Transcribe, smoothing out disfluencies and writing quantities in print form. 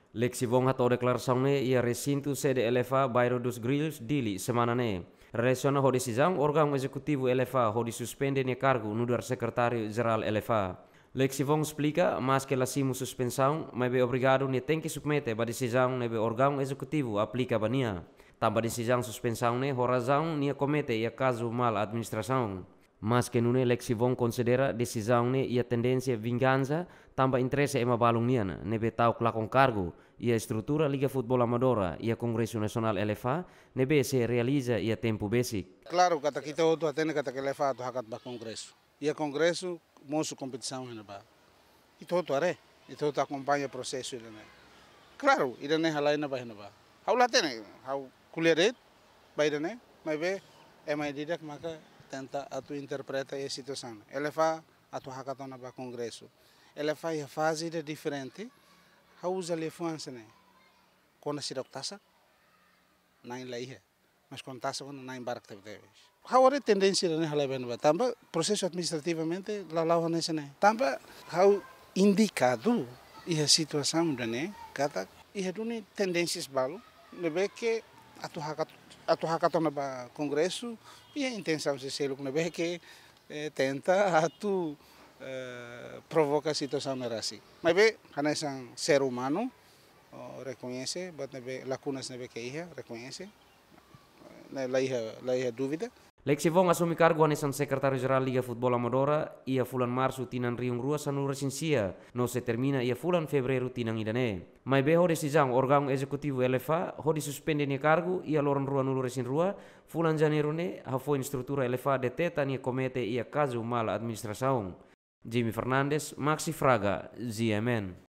Lexi vong hato declaração ne ia recinto sede LFA bairro dos Grilos dili semana ne. Relaciona ho decisão órgão executivo LFA ho suspende ne cargo no dar secretário-geral LFA. Lexi vong explica, mas que lassimo suspensão, mas be obrigado ne tem que submete ba decisão ne be órgão executivo aplica bania. Tamba decisão suspensão ne ho razão ne comete ia caso mal administração. Mas que nune Lexi vong considera decisão ne ia tendência vingança, tamba interesse ema balung niana, nebe tau kelakon cargo, ia estrutura Liga Futebol Amadora, ia Congresso Nacional LFA, nebe se realiza ia tempo basic. Claro, kata kita outro atende kata que LFA tu hakat ba Congresso. Ia Congresso, moço competição ainda ba. E todo are, e todo acompanha o processo ainda né. Claro, ainda né halai na ba ainda ba. Hau lá tem, hau kuliaret, ba ainda né, mas be é mais direto maka tenta atu interpreta a situação. LFA atu hakatona ba Congresso. LFA ia fase de diferente. Hau usa lefuança né. Quando se doctasa, nain laia. Mas quando tasa quando nain barak teve. Hau ada tendência né halai ben ba. Tamba processo administrativamente lalau nesse né. Tamba hau indicado ia situação né. Kata ia duni tendências balu. Nebe que atu hakatona ba Congresso e a intenção de ser o que tenta atu provoca a situação na assim. Mas bem, hanya sang ser humano reconhece, but nebe lacunas nebe que ia reconhece, lá ia dúvida. Lexi vong asumi cargo anesan secretário-geral Liga Futebol Amadora, ia fulan março tinang riung rua sanu resinsia, no se termina ia fulan fevereiro tinang idane. Mai beho decisão órgão executivo LFA, ho suspende ne cargo, ia loran rua nulu resin rua, fulan janeiro ne, hafo estrutura LFA deteta ne comete ia caso mala administração. Jimmy Fernandes, Maxi Fraga, ZMN.